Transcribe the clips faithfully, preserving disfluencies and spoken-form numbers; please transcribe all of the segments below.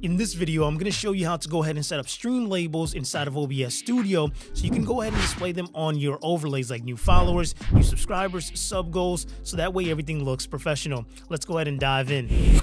In this video, I'm going to show you how to go ahead and set up stream labels inside of O B S Studio so you can go ahead and display them on your overlays like new followers, new subscribers, sub goals, so that way everything looks professional. Let's go ahead and dive in.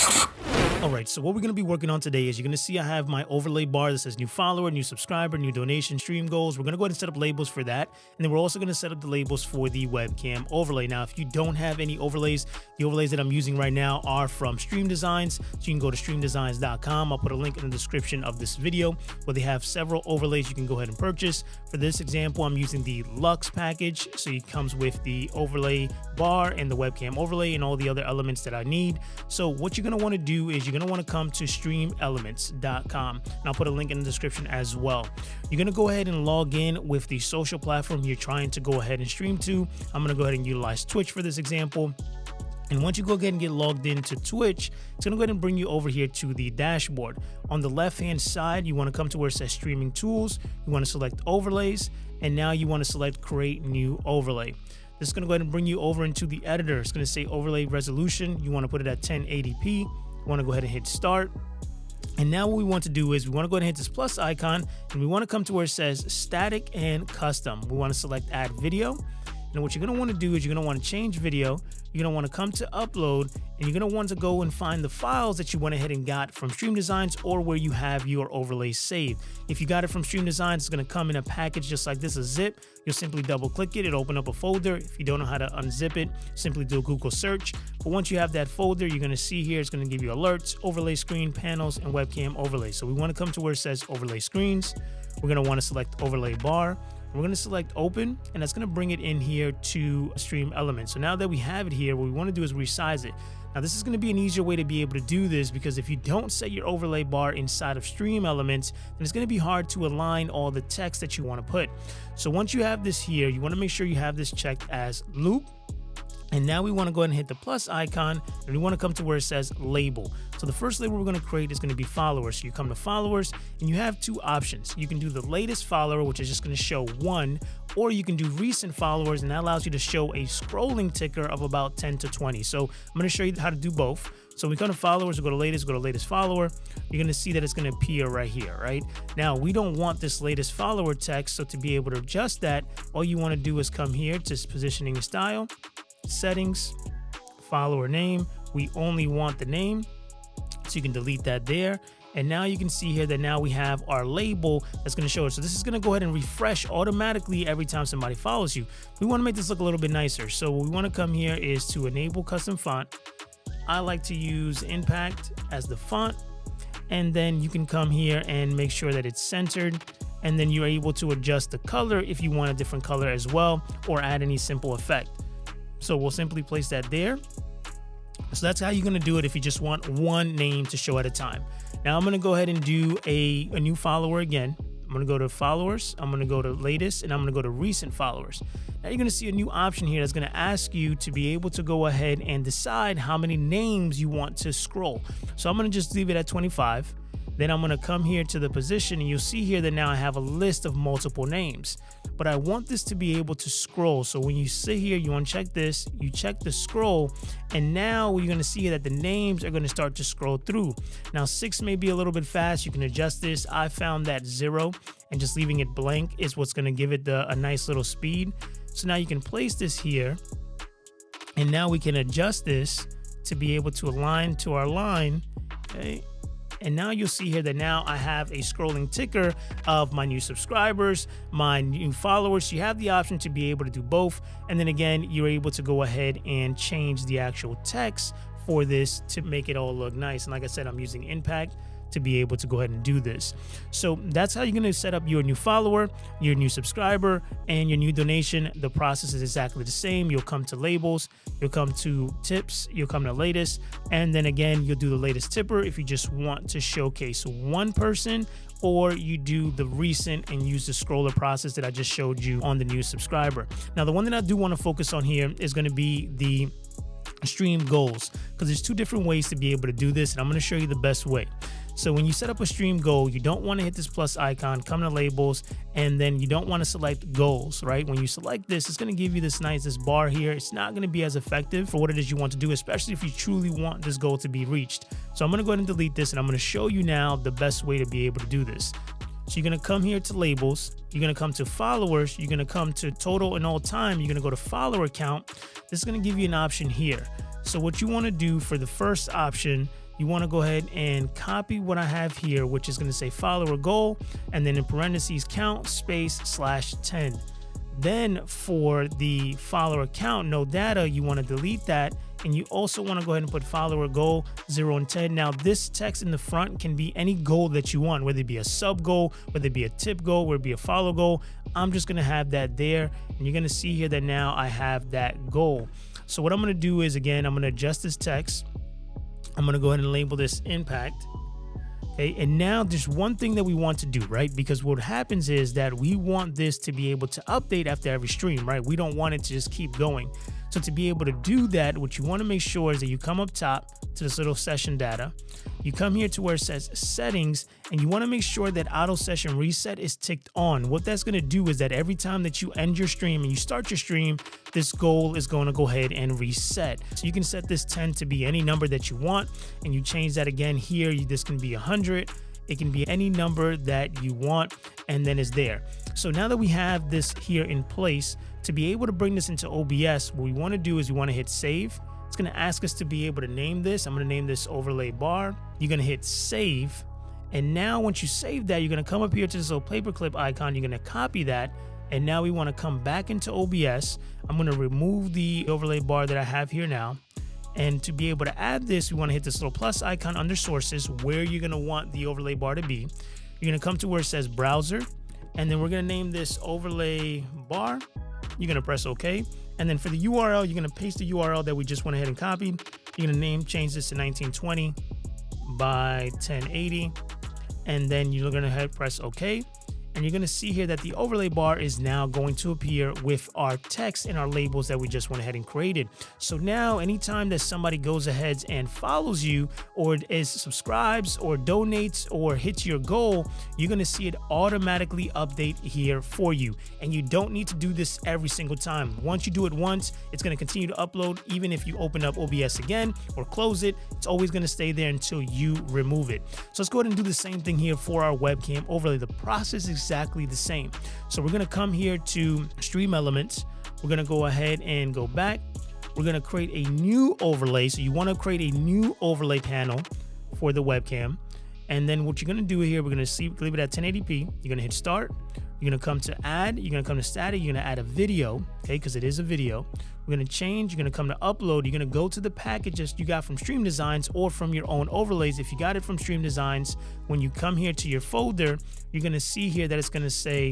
Alright, so what we're going to be working on today is you're going to see I have my overlay bar that says new follower, new subscriber, new donation, stream goals. We're going to go ahead and set up labels for that. And then we're also going to set up the labels for the webcam overlay. Now, if you don't have any overlays, the overlays that I'm using right now are from Stream Designz. So you can go to stream designz dot com. I'll put a link in the description of this video where they have several overlays you can go ahead and purchase. For this example, I'm using the Luxe package. So it comes with the overlay bar and the webcam overlay and all the other elements that I need. So what you're going to want to do is you're going to want to come to stream elements dot com, and I'll put a link in the description as well. You're going to go ahead and log in with the social platform you're trying to go ahead and stream to. I'm going to go ahead and utilize Twitch for this example. And once you go ahead and get logged into Twitch, it's going to go ahead and bring you over here to the dashboard. On the left-hand side, you want to come to where it says Streaming Tools. You want to select Overlays, and now you want to select Create New Overlay. This is going to go ahead and bring you over into the editor. It's going to say Overlay Resolution. You want to put it at ten eighty p. You want to go ahead and hit Start. And now what we want to do is we want to go ahead and hit this plus icon, and we want to come to where it says Static and Custom. We want to select Add Video. And what you're going to want to do is you're going to want to change video. You're going to want to come to upload, and you're going to want to go and find the files that you went ahead and got from Stream Designz or where you have your overlays saved. If you got it from Stream Designz, it's going to come in a package just like this, a zip. You'll simply double click it. It'll open up a folder. If you don't know how to unzip it, simply do a Google search. But once you have that folder, you're going to see here, it's going to give you alerts, overlay screen, panels, and webcam overlay. So we want to come to where it says overlay screens. We're going to want to select overlay bar. We're going to select open, and that's going to bring it in here to stream element. So now that we have it here, what we want to do is resize it. Now this is going to be an easier way to be able to do this, because if you don't set your overlay bar inside of stream elements, then it's going to be hard to align all the text that you want to put. So once you have this here, you want to make sure you have this checked as loop. And now we want to go ahead and hit the plus icon, and we want to come to where it says label. So the first label we're going to create is going to be followers. So you come to followers, and you have two options. You can do the latest follower, which is just going to show one, or you can do recent followers, and that allows you to show a scrolling ticker of about ten to twenty. So I'm going to show you how to do both. So we come to followers, we go to latest, go to latest follower. You're going to see that it's going to appear right here, right? Now, we don't want this latest follower text, so to be able to adjust that, all you want to do is come here to positioning and style, settings, follower name. We only want the name, so you can delete that there. And now you can see here that now we have our label that's going to show it. So this is going to go ahead and refresh automatically every time somebody follows you. We want to make this look a little bit nicer. So what we want to come here is to enable custom font. I like to use Impact as the font. And then you can come here and make sure that it's centered. And then you're able to adjust the color if you want a different color as well, or add any simple effect. So we'll simply place that there. So that's how you're going to do it if you just want one name to show at a time. Now I'm going to go ahead and do a, a new follower again. I'm going to go to followers. I'm going to go to latest, and I'm going to go to recent followers. Now you're going to see a new option here that's going to ask you to be able to go ahead and decide how many names you want to scroll. So I'm going to just leave it at twenty-five. Then I'm going to come here to the position, and you'll see here that now I have a list of multiple names. But I want this to be able to scroll. So when you sit here, you uncheck this, you check the scroll, and now you're going to see that the names are going to start to scroll through. Now six may be a little bit fast. You can adjust this. I found that zero, and just leaving it blank is what's going to give it the, a nice little speed. So now you can place this here, and now we can adjust this to be able to align to our line. Okay. And now you'll see here that now I have a scrolling ticker of my new subscribers, my new followers. You have the option to be able to do both. And then again, you're able to go ahead and change the actual text for this to make it all look nice. And like I said, I'm using Impact to be able to go ahead and do this. So that's how you're going to set up your new follower, your new subscriber, and your new donation. The process is exactly the same. You'll come to labels, you'll come to tips, you'll come to latest, and then again, you'll do the latest tipper if you just want to showcase one person, or you do the recent and use the scroller process that I just showed you on the new subscriber. Now, the one that I do want to focus on here is going to be the stream goals, because there's two different ways to be able to do this, and I'm going to show you the best way. So when you set up a stream goal, you don't want to hit this plus icon, come to labels, and then you don't want to select goals, right? When you select this, it's going to give you this nice this bar here. It's not going to be as effective for what it is you want to do, especially if you truly want this goal to be reached. So I'm going to go ahead and delete this, and I'm going to show you now the best way to be able to do this. So you're going to come here to labels, you're going to come to followers, you're going to come to total and all time, you're going to go to follower count. This is going to give you an option here. So what you want to do for the first option, you want to go ahead and copy what I have here, which is going to say follower goal, and then in parentheses count space slash ten. Then for the follower count, no data, you want to delete that. And you also want to go ahead and put follower goal zero and ten. Now this text in the front can be any goal that you want, whether it be a sub goal, whether it be a tip goal, whether it be a follow goal. I'm just going to have that there. And you're going to see here that now I have that goal. So what I'm going to do is, again, I'm going to adjust this text. I'm going to go ahead and label this impact. Okay, and now there's one thing that we want to do, right? Because what happens is that we want this to be able to update after every stream, right? We don't want it to just keep going. So to be able to do that, what you want to make sure is that you come up top to this little session data. You come here to where it says settings, and you want to make sure that auto session reset is ticked on. What that's going to do is that every time that you end your stream and you start your stream, this goal is going to go ahead and reset. So you can set this ten to be any number that you want, and you change that again here. You, this can be one hundred. It can be any number that you want, and then it's there. So now that we have this here in place, to be able to bring this into O B S, what we want to do is we want to hit save. It's going to ask us to be able to name this. I'm going to name this overlay bar. You're going to hit save. And now once you save that, you're going to come up here to this little paperclip icon. You're going to copy that. And now we want to come back into O B S. I'm going to remove the overlay bar that I have here now. And to be able to add this, we want to hit this little plus icon under sources where you're going to want the overlay bar to be. You're going to come to where it says browser. And then we're going to name this overlay bar. You're going to press OK. And then for the U R L, you're going to paste the U R L that we just went ahead and copied. You're going to name, change this to nineteen twenty by ten eighty. And then you're going to hit press OK. And you're going to see here that the overlay bar is now going to appear with our text and our labels that we just went ahead and created. So now anytime that somebody goes ahead and follows you or is subscribes or donates or hits your goal, you're going to see it automatically update here for you. And you don't need to do this every single time. Once you do it once, it's going to continue to upload. Even if you open up O B S again or close it, it's always going to stay there until you remove it. So let's go ahead and do the same thing here for our webcam overlay. The process is exactly the same. So we're going to come here to stream elements. We're going to go ahead and go back. We're going to create a new overlay. So you want to create a new overlay panel for the webcam. And then what you're going to do here, we're going to see, leave it at ten eighty p. You're going to hit start. You're going to come to add. You're going to come to static. You're going to add a video, okay, because it is a video. We're going to change. You're going to come to upload. You're going to go to the packages you got from Stream Designz or from your own overlays. If you got it from Stream Designz, when you come here to your folder, you're going to see here that it's going to say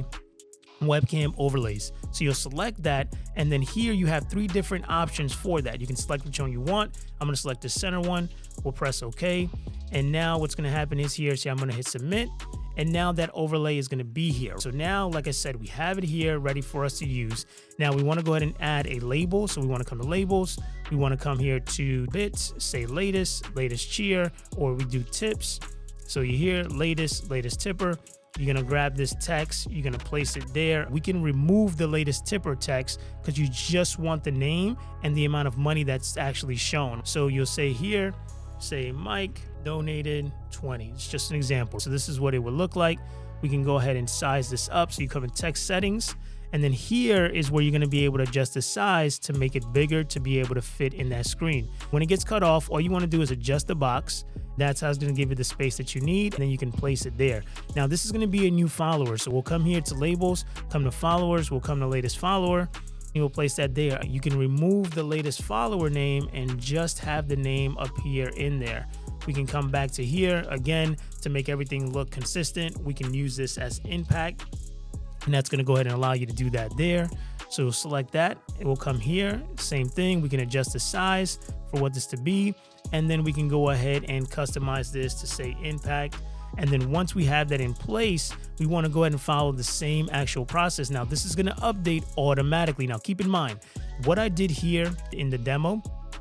webcam overlays. So you'll select that, and then here you have three different options for that. You can select which one you want. I'm going to select the center one. We'll press OK. And now what's going to happen is here, see, I'm going to hit submit. And now that overlay is going to be here. So now, like I said, we have it here ready for us to use. Now we want to go ahead and add a label. So we want to come to labels. We want to come here to bits, say latest, latest cheer, or we do tips. So you hear latest, latest tipper. You're going to grab this text. You're going to place it there. We can remove the latest tipper text because you just want the name and the amount of money that's actually shown. So you'll say here, say Mike donated twenty. It's just an example. So this is what it would look like. We can go ahead and size this up. So you come in text settings, and then here is where you're going to be able to adjust the size to make it bigger to be able to fit in that screen. When it gets cut off, all you want to do is adjust the box. That's how it's going to give you the space that you need, and then you can place it there. Now this is going to be a new follower. So we'll come here to labels, come to followers, we'll come to latest follower. You will place that there. You can remove the latest follower name and just have the name appear in there. We can come back to here again to make everything look consistent. We can use this as impact, and that's going to go ahead and allow you to do that there. So we'll select that. It will come here. Same thing. We can adjust the size for what this to be, and then we can go ahead and customize this to say impact. And then once we have that in place, we want to go ahead and follow the same actual process. Now, this is going to update automatically. Now, keep in mind, what I did here in the demo,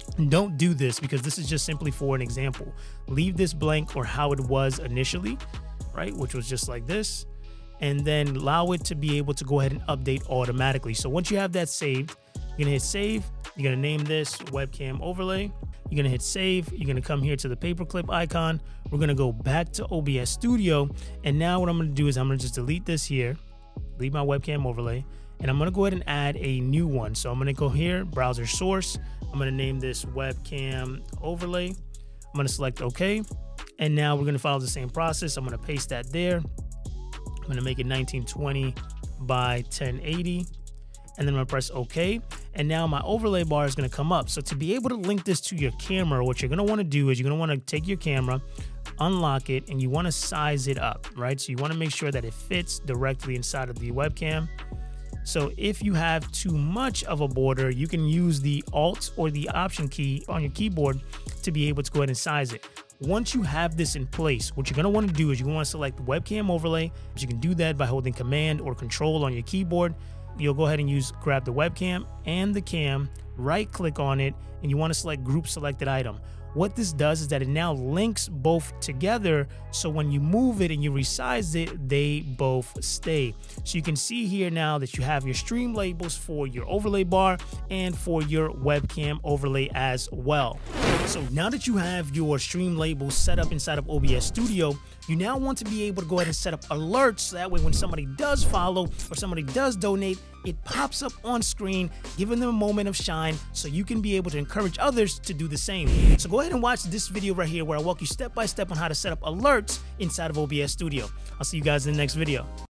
Don't do this because this is just simply for an example. Leave this blank or how it was initially, right? Which was just like this. And then allow it to be able to go ahead and update automatically. So once you have that saved, you're gonna hit save. You're gonna name this webcam overlay. You're gonna hit save. You're gonna come here to the paperclip icon. We're gonna go back to O B S Studio. And now what I'm gonna do is I'm gonna just delete this here, leave my webcam overlay, and I'm gonna go ahead and add a new one. So I'm gonna go here, browser source. I'm gonna name this webcam overlay. I'm gonna select OK. And now we're gonna follow the same process. I'm gonna paste that there. I'm gonna make it nineteen twenty by ten eighty. And then I'm gonna press OK. And now my overlay bar is gonna come up. So to be able to link this to your camera, what you're gonna wanna do is you're gonna wanna take your camera, unlock it, and you wanna size it up, right? So you wanna make sure that it fits directly inside of the webcam. So if you have too much of a border, you can use the Alt or the Option key on your keyboard to be able to go ahead and size it. Once you have this in place, what you're gonna wanna do is you're gonna wanna select webcam overlay. You can do that by holding Command or Control on your keyboard. You'll go ahead and use, grab the webcam and the cam, right click on it, and you wanna select Group Selected Item. What this does is that it now links both together, so when you move it and you resize it, they both stay. So you can see here now that you have your stream labels for your overlay bar and for your webcam overlay as well. So now that you have your stream labels set up inside of O B S Studio, you now want to be able to go ahead and set up alerts so that way when somebody does follow or somebody does donate, it pops up on screen, giving them a moment of shine so you can be able to encourage others to do the same. So go ahead and watch this video right here where I walk you step by step on how to set up alerts inside of O B S Studio. I'll see you guys in the next video.